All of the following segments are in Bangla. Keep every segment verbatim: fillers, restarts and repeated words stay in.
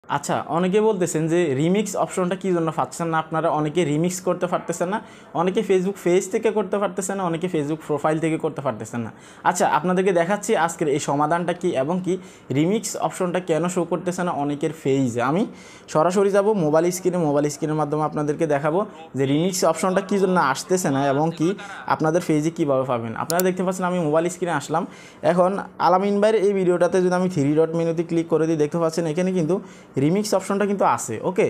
আচ্ছা, অনেকে বলতেছেন যে রিমিক্স অপশনটা কী জন্য পাচ্ছেন না আপনারা? অনেকে রিমিক্স করতে পারতেছেন না, অনেকে ফেসবুক পেজ থেকে করতে পারতেছেন না, অনেকে ফেসবুক প্রোফাইল থেকে করতে পারতেছেন না। আচ্ছা, আপনাদেরকে দেখাচ্ছি আজকের এই সমাধানটা কি এবং কি রিমিক্স অপশনটা কেন শো করতেছে না অনেকের পেজে। আমি সরাসরি যাব মোবাইল স্ক্রিনে, মোবাইল স্ক্রিনের মাধ্যমে আপনাদেরকে দেখাবো যে রিমিক্স অপশনটা কী জন্য আসতেছে না এবং কি আপনাদের পেজে কীভাবে পাবেন। আপনারা দেখতে পাচ্ছেন আমি মোবাইল স্ক্রিনে আসলাম। এখন আলামিন ভাইয়ের এই ভিডিওটাতে যদি আমি থ্রি ডট মেনুতে ক্লিক করে দিই, দেখতে পাচ্ছেন এখানে কিন্তু রিমিক্স অপশনটা কিন্তু আছে। ওকে,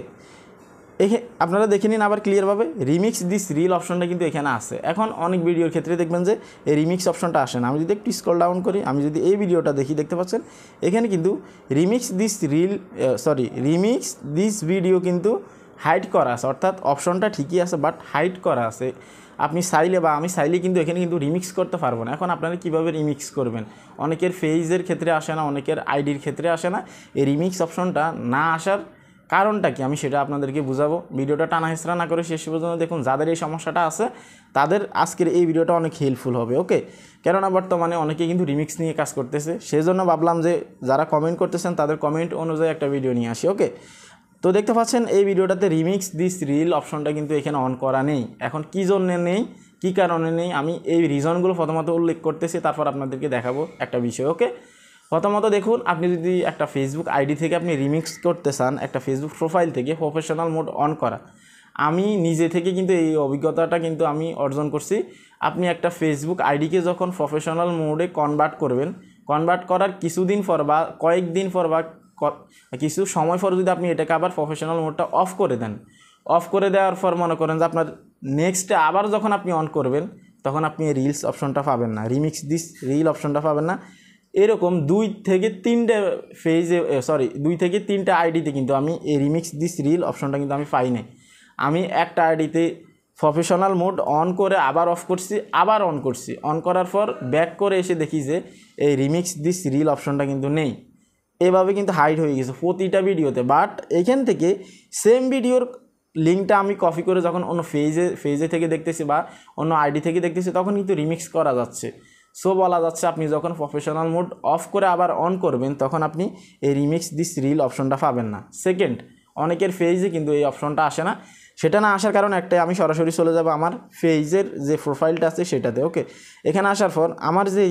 এখানে আপনারা দেখে নিন আবার ক্লিয়ারভাবে, রিমিক্স দিস রিল অপশনটা কিন্তু এখানে আছে। এখন অনেক ভিডিওর ক্ষেত্রে দেখবেন যে এই রিমিক্স অপশনটা আসে না। আমি যদি একটু স্ক্রল ডাউন করি, আমি যদি এই ভিডিওটা দেখি, দেখতে পাচ্ছেন এখানে কিন্তু remix this reel sorry remix this video কিন্তু হাইড করা আছে, অর্থাৎ অপশনটা ঠিকই আছে বাট হাইড করা আছে। আপনি চাইলে বা আমি চাইলে কিন্তু এখানে কিন্তু রিমিক্স করতে পারবো না। এখন আপনারা কীভাবে রিমিক্স করবেন? অনেকের পেজের ক্ষেত্রে আসে না, অনেকের আইডির ক্ষেত্রে আসে না। এই রিমিক্স অপশনটা না আসার কারণটা কি আমি সেটা আপনাদেরকে বুঝাবো। ভিডিওটা টানা হেঁচড়া না করে শেষ পর্যন্ত দেখুন। যাদের এই সমস্যাটা আছে তাদের আজকের এই ভিডিওটা অনেক হেল্পফুল হবে। ওকে, কেননা বর্তমানে অনেকে কিন্তু রিমিক্স নিয়ে কাজ করতেছে, সেজন্য ভাবলাম যে যারা কমেন্ট করতেছেন তাদের কমেন্ট অনুযায়ী একটা ভিডিও নিয়ে আসি। ওকে, তো দেখতে পাচ্ছেন এই ভিডিওটাতে রিমিক্স দিস রিল অপশনটা কিন্তু এখানে অন করা নেই। এখন কী জন্য নেই, কী কারণে নেই, আমি এই রিজনগুলো প্রথমত উল্লেখ করতেছি, তারপর আপনাদেরকে দেখাবো একটা বিষয়। ওকে, প্রথমত দেখুন, আপনি যদি একটা ফেসবুক আইডি থেকে আপনি রিমিক্স করতে চান, একটা ফেসবুক প্রোফাইল থেকে প্রফেশনাল মোড অন করা, আমি নিজে থেকে কিন্তু এই অভিজ্ঞতাটা কিন্তু আমি অর্জন করছি। আপনি একটা ফেসবুক আইডিকে যখন প্রফেশনাল মোডে কনভার্ট করবেন, কনভার্ট করার কিছুদিন পর বা কয়েকদিন পর বা কিছু সময় পর যদি আপনি এটাকে আবার প্রফেশনাল মোডটা অফ করে দেন, অফ করে দেওয়ার পর মনে করেন যে আপনার নেক্সটে আবার যখন আপনি অন করবেন তখন আপনি এই রিলস অপশনটা পাবেন না, রিমিক্স দিস রিল অপশনটা পাবেন না। এরকম দুই থেকে তিনটে ফেজে সরি দুই থেকে তিনটে আইডিতে কিন্তু আমি এই রিমিক্স দিস রিল অপশনটা কিন্তু আমি পাই নাই। আমি একটা আইডিতে প্রফেশনাল মোড অন করে আবার অফ করছি, আবার অন করছি, অন করার পর ব্যাক করে এসে দেখি যে এই রিমিক্স দিস রিল অপশনটা কিন্তু নেই। এভাবে কিন্তু হাইড হয়ে গেছে প্রতিটা ভিডিওতে। বাট এখান থেকে সেম ভিডিওর লিঙ্কটা আমি কপি করে যখন অন্য ফেজে ফেজে থেকে দেখতেছি বা অন্য আইডি থেকে দেখতেছি তখন কিন্তু রিমিক্স করা যাচ্ছে। সো বলা যাচ্ছে আপনি যখন প্রফেশনাল মোড অফ করে আবার অন করবেন তখন আপনি এই রিমিক্স দিস রিল অপশনটা পাবেন না। সেকেন্ড, অনেকের ফেজে কিন্তু এই অপশনটা আসে না। সেটা না আসার কারণ একটাই, আমি সরাসরি চলে যাব আমার ফেজের যে প্রোফাইলটা আছে সেটাতে। ওকে, এখানে আসার পর আমার যে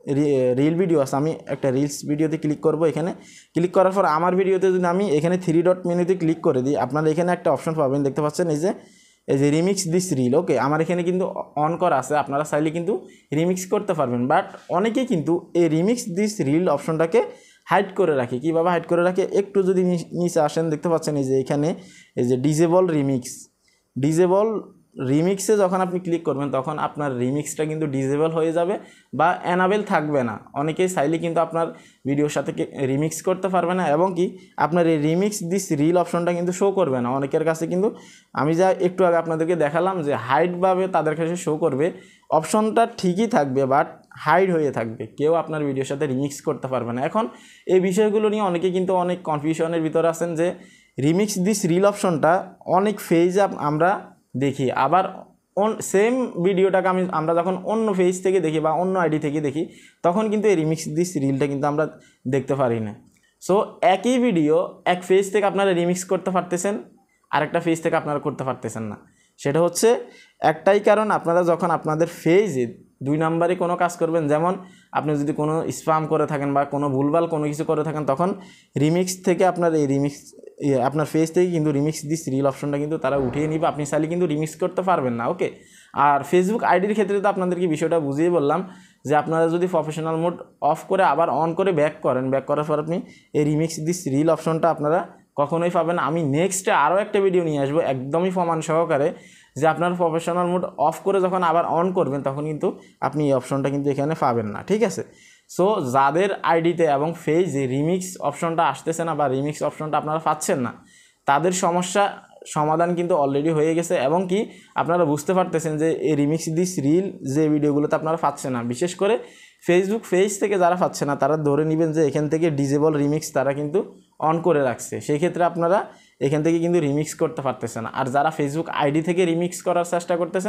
রিল ভিডিও আছে, আমি একটা রিলস ভিডিওতে ক্লিক করব। এখানে ক্লিক করার পর আমার ভিডিওতে যদি আমি এখানে থ্রি ডট মেনুতে ক্লিক করে দিই, আপনারা এখানে একটা অপশন পাবেন, দেখতে পাচ্ছেন এই যে এই যে রিমিক্স দিস রিল। ওকে, আমার এখানে কিন্তু অন করা আছে, আপনারা চাইলে কিন্তু রিমিক্স করতে পারবেন। বাট অনেকেই কিন্তু এই রিমিক্স দিস রিল অপশনটাকে হাইড করে রাখে। কীভাবে হাইড করে রাখে, একটু যদি নিচে আসেন দেখতে পাচ্ছেন এই যে এখানে এই যে ডিজেবল রিমিক্স, ডিজেবল রিমিক্সে যখন আপনি ক্লিক করবেন তখন আপনার রিমিক্সটা কিন্তু ডিজেবল হয়ে যাবে বা অ্যানাবেল থাকবে না। অনেকেই চাইলে কিন্তু আপনার ভিডিওর সাথে রিমিক্স করতে পারবে না এবং কি আপনার এই রিমিক্স দিস রিল অপশনটা কিন্তু শো করবে না। অনেকের কাছে কিন্তু আমি যা একটু আগে আপনাদেরকে দেখালাম যে হাইডভাবে তাদের কাছে শো করবে, অপশনটা ঠিকই থাকবে বাট হাইড হয়ে থাকবে, কেউ আপনার ভিডিওর সাথে রিমিক্স করতে পারবে না। এখন এই বিষয়গুলো নিয়ে অনেকে কিন্তু অনেক কনফিউশনের ভিতরে আছেন যে রিমিক্স দিস রিল অপশনটা অনেক ফেজ আমরা দেখি, আবার অন সেম ভিডিওটাকে আমি আমরা যখন অন্য পেজ থেকে দেখি বা অন্য আইডি থেকে দেখি তখন কিন্তু এই রিমিক্স দিস রিলটা কিন্তু আমরা দেখতে পারি না। সো একই ভিডিও এক পেজ থেকে আপনারা রিমিক্স করতে পারতেছেন, আরেকটা পেজ থেকে আপনারা করতে পারতেছেন না। সেটা হচ্ছে একটাই কারণ, আপনারা যখন আপনাদের পেজে দুই নাম্বারে কোনো কাজ করবেন, যেমন আপনি যদি কোনো স্প্যাম করে থাকেন বা কোনো ভুলভাল কোনো কিছু করে থাকেন তখন রিমিক্স থেকে আপনার এই রিমিক্স আপনার ফেজ থেকে কিন্তু রিমিক্স দিস রিল অপশনটা কিন্তু তারা উঠিয়ে নিবে, আপনি চাইলে কিন্তু রিমিক্স করতে পারবেন না। ওকে, আর ফেসবুক আইডির ক্ষেত্রে তো আপনাদেরকে বিষয়টা বুঝিয়ে বললাম যে আপনারা যদি প্রফেশনাল মোড অফ করে আবার অন করে ব্যাক করেন, ব্যাক করার পর আপনি এই রিমিক্স দিস রিল অপশনটা আপনারা কখনোই পাবেন না। আমি নেক্সটে আরও একটা ভিডিও নিয়ে আসবো একদমই প্রমাণ সহকারে যে আপনার প্রফেশনাল মোড অফ করে যখন আবার অন করবেন তখন কিন্তু আপনি এই অপশনটা কিন্তু এখানে পাবেন না। ঠিক আছে, সো যাদের আইডিতে এবং পেজে রিমিক্স অপশনটা আসতেছে না বা রিমিক্স অপশনটা আপনারা পাচ্ছেন না, তাদের সমস্যা সমাধান কিন্তু অলরেডি হয়ে গেছে এবং কি আপনারা বুঝতে পারতেছেন যে এই রিমিক্স দিস রিল যে ভিডিওগুলোতে আপনারা পাচ্ছেন না, বিশেষ করে ফেসবুক পেজ থেকে যারা পাচ্ছে না তারা ধরে নেবেন যে এখান থেকে ডিজেবল রিমিক্স তারা কিন্তু অন করে রাখছে, সেই ক্ষেত্রে আপনারা এখান থেকে কিন্তু রিমিক্স করতে পারতেছেন না। আর যারা ফেসবুক আইডি থেকে রিমিক্স করার চেষ্টা করতেছেন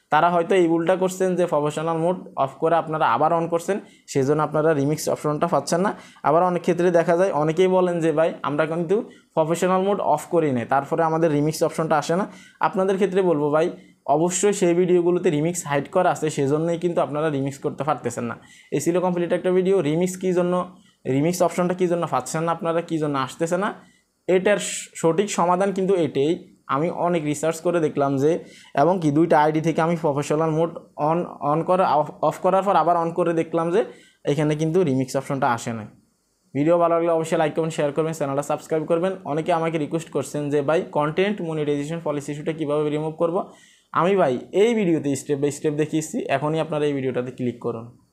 তারা হয়তো এই ভুলটা করছেন যে প্রফেশনাল মোড অফ করে আপনারা আবার অন করছেন, সেই জন্য আপনারা রিমিক্স অপশনটা পাচ্ছেন না। আবার অনেক ক্ষেত্রে দেখা যায় অনেকেই বলেন যে ভাই আমরা কিন্তু প্রফেশনাল মোড অফ করি নাই, তারপরে আমাদের রিমিক্স অপশনটা আসে না। আপনাদের ক্ষেত্রে বলবো ভাই অবশ্যই সেই ভিডিওগুলোতে রিমিক্স হাইড করা আছে, সেজন্যই কিন্তু আপনারা রিমিক্স করতে পারতেছেন না। এই ছিল কমপ্লিট একটা ভিডিও। রিমিক্স কী জন্য, রিমিক্স অপশনটা কী জন্য পাচ্ছেন না আপনারা, কী জন্য আসতেছে না, এটার সঠিক সমাধান কিন্তু এটাই। আমি অনেক রিসার্চ করে দেখলাম যে, এবং কি দুইটা আইডি থেকে আমি প্রফেশনাল মোড অন অন করা অফ করার পর আবার অন করে দেখলাম যে এখানে কিন্তু রিমিক্স অপশনটা আসে না। ভিডিও ভালো লাগলে অবশ্যই লাইক করবেন, শেয়ার করবেন, চ্যানেলটা সাবস্ক্রাইব করবেন। অনেকে আমাকে রিকোয়েস্ট করছেন যে ভাই কন্টেন্ট মনিটাইজেশন পলিসি ইস্যুটা কীভাবে রিমুভ করব। আমি ভাই এই ভিডিওতে স্টেপ বাই স্টেপ দেখিয়েছি, এখনই আপনারা এই ভিডিওটাতে ক্লিক করুন।